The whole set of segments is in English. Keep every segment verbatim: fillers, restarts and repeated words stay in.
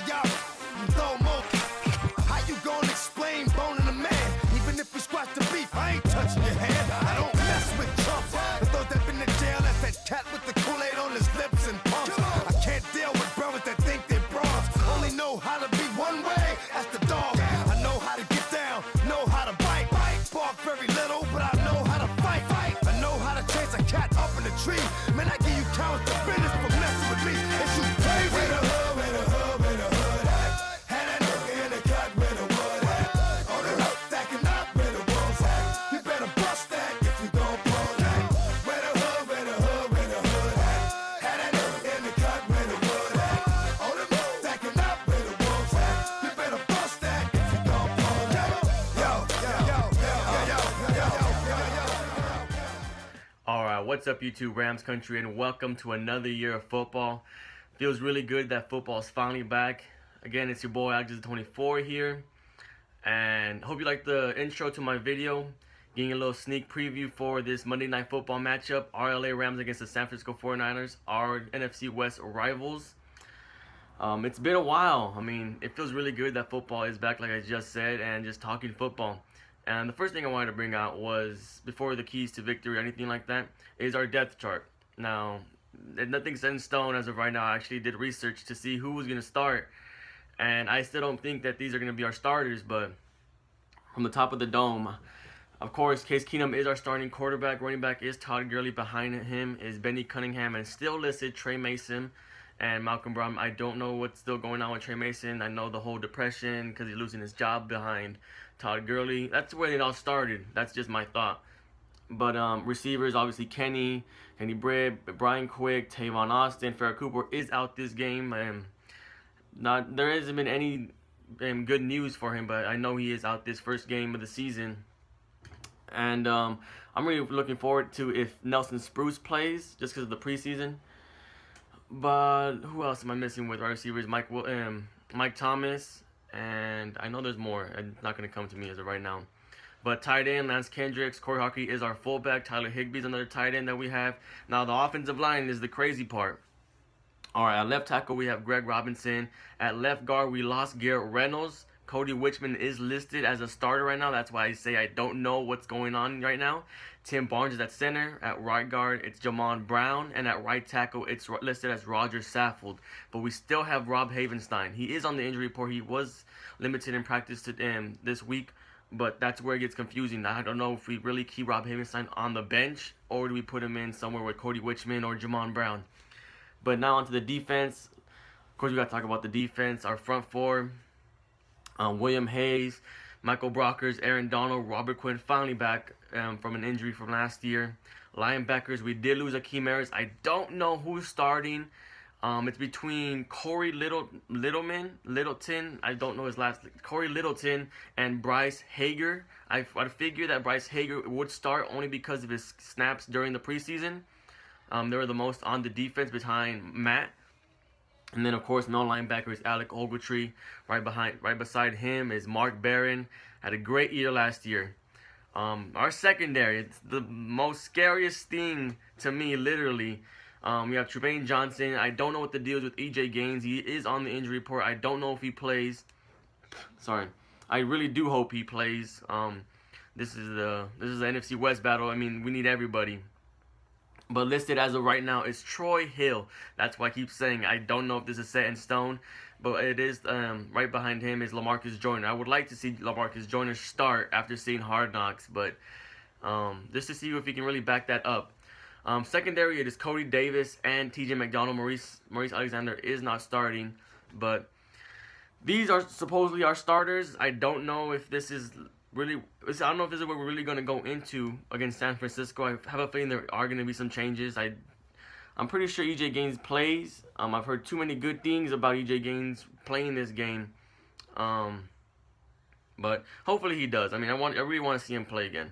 up and throw more. How you gonna explain boning a man? Even if we squash the beef, I ain't touching your hand. I don't mess with chumps. But those that been in jail, that's that cat with the Kool-Aid on his lips and pumps. I can't deal with brothers that think they're bras. Only know how to be one way, that's the dog. I know how to get down, know how to bite. Bark very little, but I know how to fight. I know how to chase a cat up in the tree. Man, I give you counts to business for messing with me. Is you crazy? Where the hood, where the hood, where the hood at? Had that nigga in the cut where the wood at? On the hook, stacking up where the wolves at? You better bust that if you gon' pull that. Where the hood, where the hood, where the hood at? Had that nigga in the cut where the wood at? On the hook, stacking up where the wolves at? You better bust that if you gon' pull that. Yo, yo, yo, yo, yo, yo, yo, yo, yo. Alright, what's up YouTube Rams country, and welcome to another year of football. Feels really good that football is finally back. Again, it's your boy Alex twenty-four here, and hope you like the intro to my video, getting a little sneak preview for this Monday Night Football matchup, our L A Rams against the San Francisco forty-niners, our N F C West Rivals. Um, it's been a while. I mean, it feels really good that football is back, like I just said, and just talking football. And the first thing I wanted to bring out was, before the keys to victory or anything like that, is our depth chart. Now, nothing's set in stone as of right now. I actually did research to see who was going to start, and I still don't think that these are going to be our starters, but from the top of the dome, of course, Case Keenum is our starting quarterback. Running back is Todd Gurley. Behind him is Benny Cunningham, and still listed Trey Mason and Malcolm Brown. I don't know what's still going on with Trey Mason. I know the whole depression because he's losing his job behind Todd Gurley. That's where it all started. That's just my thought. But um, receivers, obviously Kenny, Kenny Britt, Brian Quick, Tavon Austin, Farrah Cooper is out this game. And not there hasn't been any um, good news for him, but I know he is out this first game of the season. And um, I'm really looking forward to if Nelson Spruce plays, just because of the preseason. But who else am I missing with our receivers? Mike um, Mike Thomas, and I know there's more. It's not going to come to me as of right now. But tight end, Lance Kendricks. Corey Hockey is our fullback. Tyler Higbee's another tight end that we have. Now, the offensive line is the crazy part. All right, at left tackle, we have Greg Robinson. At left guard, we lost Garrett Reynolds. Cody Wichman is listed as a starter right now. That's why I say I don't know what's going on right now. Tim Barnes is at center. At right guard, it's Jamon Brown. And at right tackle, it's listed as Roger Saffold. But we still have Rob Havenstein. He is on the injury report. He was limited in practice to, um, this week. But that's where it gets confusing. I don't know if we really keep Rob Havenstein on the bench, or do we put him in somewhere with Cody Wichman or Jamon Brown. But now onto the defense. Of course, we got to talk about the defense. Our front four. Um, William Hayes, Michael Brockers, Aaron Donald, Robert Quinn finally back um, from an injury from last year. Linebackers, we did lose Akeem Harris. I don't know who's starting. Um, it's between Corey Little, Littleman, Littleton, I don't know his last name, Corey Littleton and Bryce Hager. I, I figured that Bryce Hager would start only because of his snaps during the preseason. Um, they were the most on the defense behind Matt. And then, of course, no linebacker is Alec Ogletree. Right behind, right beside him is Mark Barron. Had a great year last year. Um, our secondary, it's the most scariest thing to me, literally. Um, we have Tremaine Johnson. I don't know what the deal is with E J Gaines. He is on the injury report. I don't know if he plays. Sorry, I really do hope he plays. Um, this is the this is the N F C West battle. I mean, we need everybody. But listed as of right now is Troy Hill. That's why I keep saying I don't know if this is set in stone. But it is, um, right behind him is LaMarcus Joyner. I would like to see LaMarcus Joyner start after seeing Hard Knocks. But um, just to see if he can really back that up. Um, secondary, it is Cody Davis and T J McDonald. Maurice, Maurice Alexander is not starting. But these are supposedly our starters. I don't know if this is... Really, I don't know if this is what we're really going to go into against San Francisco. I have a feeling there are going to be some changes. I, I'm pretty sure E J Gaines plays. Um, I've heard too many good things about E J Gaines playing this game. Um, but hopefully he does. I mean, I want, I really want to see him play again.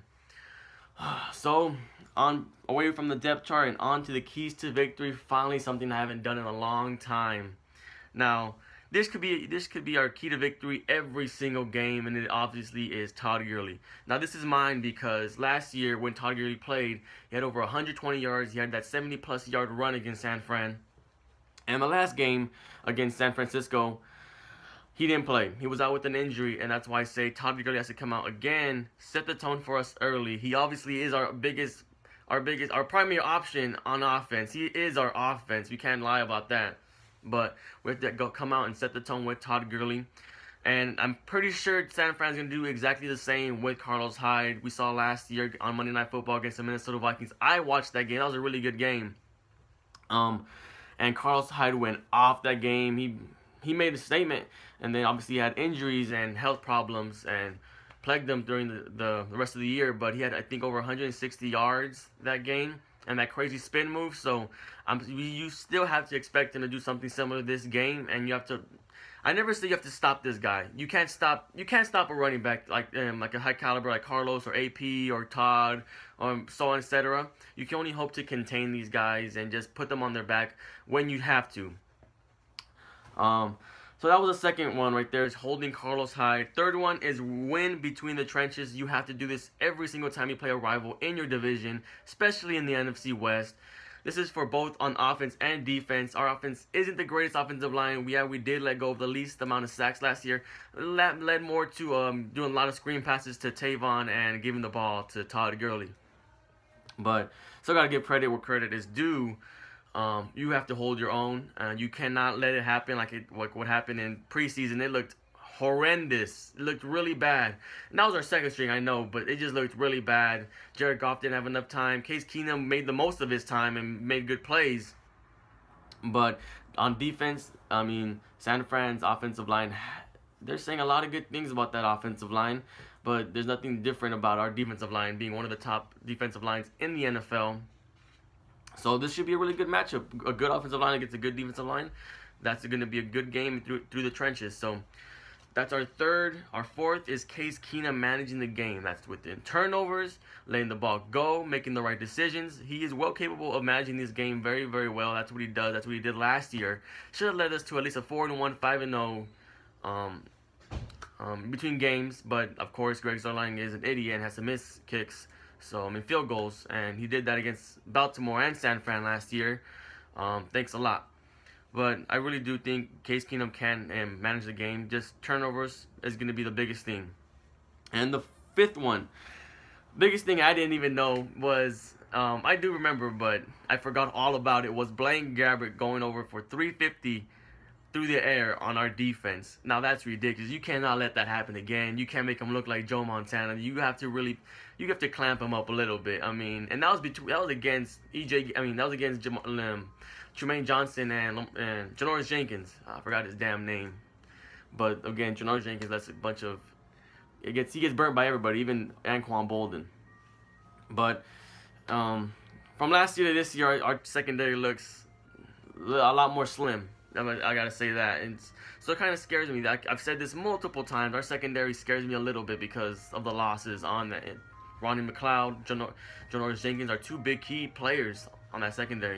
So, on away from the depth chart and on to the keys to victory. Finally, something I haven't done in a long time. Now, This could be this could be our key to victory every single game, and it obviously is Todd Gurley. Now, this is mine because last year when Todd Gurley played, he had over one hundred twenty yards. He had that seventy plus yard run against San Fran. And the last game against San Francisco, he didn't play. He was out with an injury, and that's why I say Todd Gurley has to come out again, set the tone for us early. He obviously is our biggest, our biggest, our primary option on offense. He is our offense. We can't lie about that. But we have to go come out and set the tone with Todd Gurley. And I'm pretty sure San Fran's going to do exactly the same with Carlos Hyde. We saw last year on Monday Night Football against the Minnesota Vikings. I watched that game. That was a really good game. Um, and Carlos Hyde went off that game. He he made a statement, and then obviously he had injuries and health problems and plagued them during the, the, the rest of the year. But he had, I think, over one hundred sixty yards that game and that crazy spin move. So um, you still have to expect him to do something similar to this game, and you have to. I never say you have to stop this guy. You can't stop. You can't stop a running back like um, like a high caliber like Carlos or A P or Todd or so on, et cetera. You can only hope to contain these guys and just put them on their back when you have to. Um, so that was the second one right there. Is holding Carlos Hyde. Third one is win between the trenches. You have to do this every single time you play a rival in your division, especially in the N F C West. This is for both on offense and defense. Our offense isn't the greatest offensive line. Yeah, we did let go of the least amount of sacks last year. That led more to um, doing a lot of screen passes to Tavon and giving the ball to Todd Gurley. But still got to give credit where credit is due. Um, you have to hold your own. Uh, you cannot let it happen like it like what happened in preseason. It looked horrendous. It looked really bad. And that was our second string, I know, but it just looked really bad. Jared Goff didn't have enough time. Case Keenum made the most of his time and made good plays. But on defense, I mean, San Fran's offensive line, they're saying a lot of good things about that offensive line, but there's nothing different about our defensive line being one of the top defensive lines in the N F L. So this should be a really good matchup. A good offensive line against a good defensive line. That's going to be a good game through through the trenches. So that's our third. Our fourth is Case Keenum managing the game. That's within turnovers, letting the ball go, making the right decisions. He is well capable of managing this game very, very well. That's what he does. That's what he did last year. Should have led us to at least a four and one, five and zero um, um, between games. But of course, Greg Zuerlein is an idiot and has to miss kicks. So I mean field goals, and he did that against Baltimore and San Fran last year. Um, thanks a lot. But I really do think Case Keenum can um, manage the game. Just turnovers is going to be the biggest thing. And the fifth one, biggest thing I didn't even know was, um, I do remember, but I forgot all about it, was Blaine Gabbert going over for three fifty through the air on our defense. Now that's ridiculous. You cannot let that happen again. You can't make him look like Joe Montana. You have to really, you have to clamp him up a little bit. I mean, and that was between, that was against E J. I mean, that was against Jam um, Jermaine Johnson and and Janoris Jenkins. I forgot his damn name. But again, Janoris Jenkins, that's a bunch of, it gets he gets burnt by everybody, even Anquan Bolden. But um, from last year to this year, our, our secondary looks a lot more slim. I gotta say that, and so it kind of scares me. I've said this multiple times. Our secondary scares me a little bit because of the losses on that. Ronnie McLeod, Janoris Jenkins are two big key players on that secondary.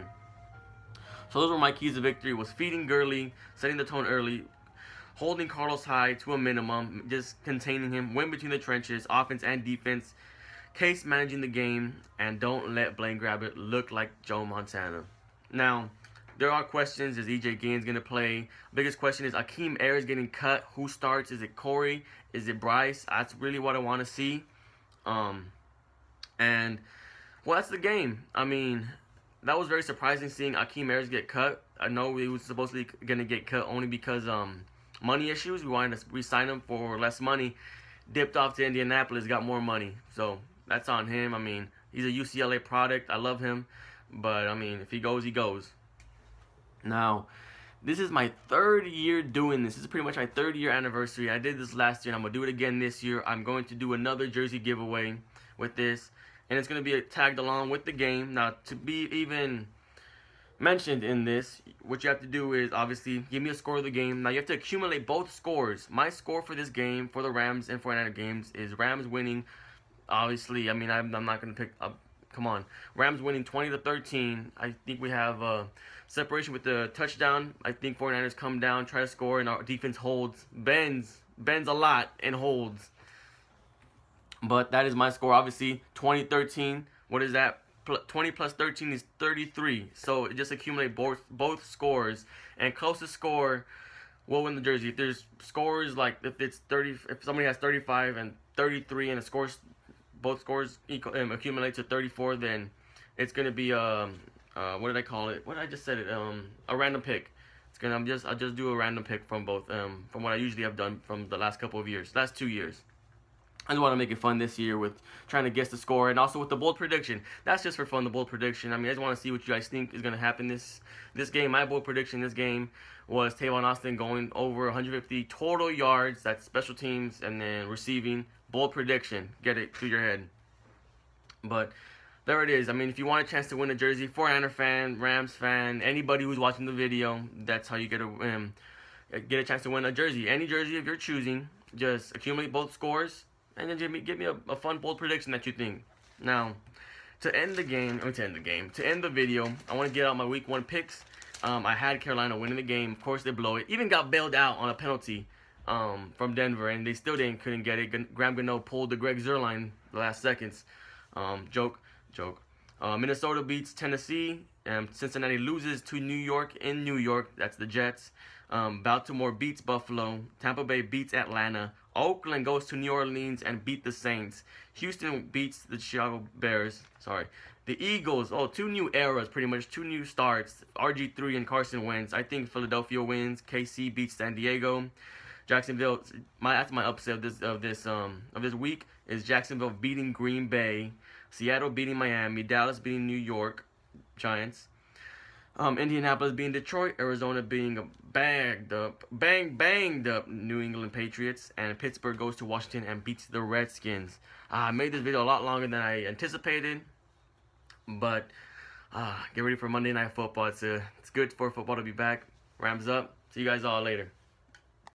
So those were my keys to victory: was feeding Gurley, setting the tone early, holding Carlos Hyde to a minimum, just containing him, win between the trenches, offense and defense, Case managing the game, and don't let Blaine Gabbert look like Joe Montana. Now, there are questions. Is E J Gaines going to play? Biggest question is Akeem Ayers getting cut. Who starts? Is it Corey? Is it Bryce? That's really what I want to see. Um, and, well, that's the game. I mean, that was very surprising seeing Akeem Ayers get cut. I know he was supposedly going to get cut only because um money issues. We wanted to re-sign him for less money. Dipped off to Indianapolis, got more money. So that's on him. I mean, he's a U C L A product. I love him. But, I mean, if he goes, he goes. Now, this is my third year doing this. This is pretty much my third year anniversary. I did this last year, and I'm going to do it again this year. I'm going to do another jersey giveaway with this, and it's going to be tagged along with the game. Now, to be even mentioned in this, what you have to do is, obviously, give me a score of the game. Now, you have to accumulate both scores. My score for this game, for the Rams and forty-niner games, is Rams winning. Obviously, I mean, I'm, I'm not going to pick up. Come on. Rams winning twenty to thirteen. I think we have uh, separation with the touchdown. I think forty-niners come down, try to score, and our defense holds. Bends. Bends a lot and holds. But that is my score. Obviously, twenty thirteen. What is that? twenty plus thirteen is thirty-three. So just accumulate both both scores. And closest score will win the jersey. If there's scores, like if it's thirty, if somebody has thirty-five and thirty-three, and the scores, both scores equal, um, accumulate to thirty-four, then it's gonna be um uh what did I call it? What did I just said it? Um, a random pick. It's gonna I'm just I'll just do a random pick from both um from what I usually have done from the last couple of years, last two years. I just want to make it fun this year with trying to guess the score, and also with the bold prediction. That's just for fun, the bold prediction. I mean, I just want to see what you guys think is going to happen this this game. My bold prediction this game was Tavon Austin going over one hundred fifty total yards. That's special teams and then receiving. Bold prediction. Get it through your head. But there it is. I mean, if you want a chance to win a jersey, four hundred fan, Rams fan, anybody who's watching the video, that's how you get a um, get a chance to win a jersey. Any jersey if you're choosing, just accumulate both scores. And then give me, give me a, a fun, bold prediction that you think. Now, to end the game, I mean to end the game, to end the video, I want to get out my week one picks. Um, I had Carolina winning the game. Of course, they blow it. Even got bailed out on a penalty um, from Denver, and they still didn't couldn't get it. Graham Gano pulled the Greg Zuerlein the last seconds. Um, joke, joke. Uh, Minnesota beats Tennessee, and Cincinnati loses to New York in New York. That's the Jets. Um, Baltimore beats Buffalo. Tampa Bay beats Atlanta. Oakland goes to New Orleans and beat the Saints. Houston beats the Chicago Bears. Sorry. The Eagles, oh, two new eras, pretty much, two new starts. R G three and Carson Wentz. I think Philadelphia wins. K C beats San Diego. Jacksonville, my that's my upset of this of this um of this week is Jacksonville beating Green Bay. Seattle beating Miami. Dallas beating New York Giants. Um, Indianapolis beating Detroit, Arizona being a bagged up, bang, banged up New England Patriots, and Pittsburgh goes to Washington and beats the Redskins. Uh, I made this video a lot longer than I anticipated, but uh, get ready for Monday Night Football. It's, uh, it's good for football to be back. Rams up. See you guys all later.